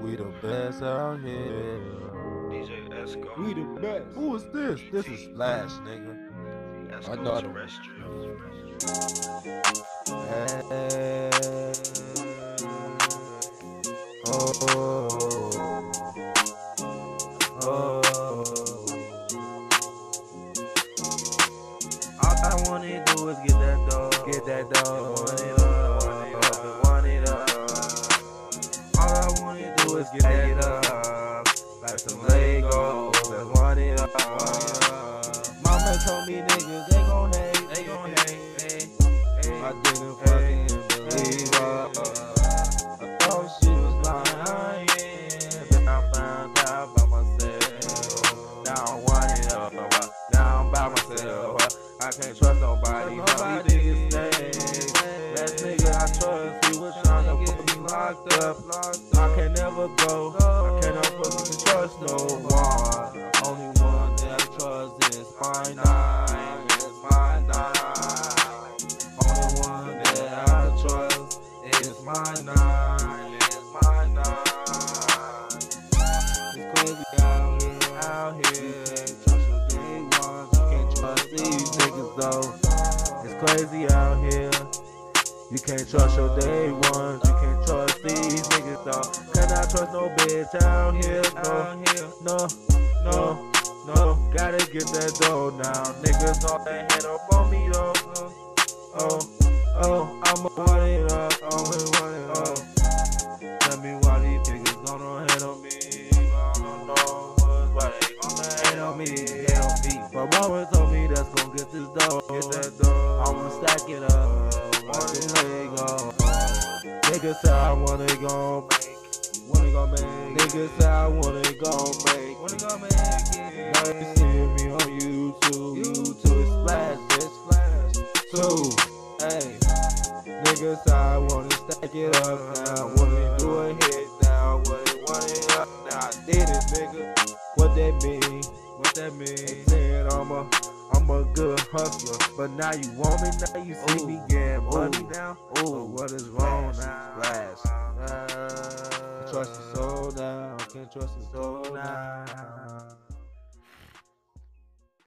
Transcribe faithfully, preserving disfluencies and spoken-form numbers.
We the best out here. D J Esco. We the best. Who is this? This is Splash, nigga. I know Esco's the- terrestrial. Hey. Oh. Oh. All I wanna do is get that dog. Get that dog. Want it up. Want it up. All I wanna do is get that up. Like some Legos. Let's want it up. Mama told me niggas they gon' hate. They gon' hate. Hey. I didn't fucking believe her. I thought she was lying, but I found out by myself. Now I want it up. Now I'm by myself. I can't trust nobody. Nobody is safe. That nigga I trust, he was tryna put me locked up. I can never go. I cannot fucking trust no one. Only one that I trust is my nine. It's my nine. Only one that I trust is my nine. It's my nine. It's crazy out here, out here. Trust your day ones. You can't trust these niggas though. It's crazy out here. You can't trust your day ones. You can't trust these niggas though. Cannot trust no bitch out here. No, no, no, no. Gotta get that dough now. Niggas all that head up on me though. Oh, oh, I'ma want it up. I'ma want it up. Tell me why these niggas gonna hate on me. I don't know why they gonna hate on me. Hate on me. My mama told me that's gonna get this dough. Get that dough. I'ma stack it up. Watch it Lego. Niggas say I wanna go make. Wanna go make. Niggas say I wanna go make. Wanna go make it. Now you see me on YouTube. YouTube is Splash, it's Splash. Two. Hey. Niggas say I wanna stack it up now. Wanna do a hit now. Wanna want it up now. I did it, nigga. What that mean? What that mean? They said I'm a I'm a good hustler, but now you want me, now you see Ooh. me getting money Ooh. now. Ooh, so what is wrong now? Splash. Uh, trust your soul now, can't trust your soul now.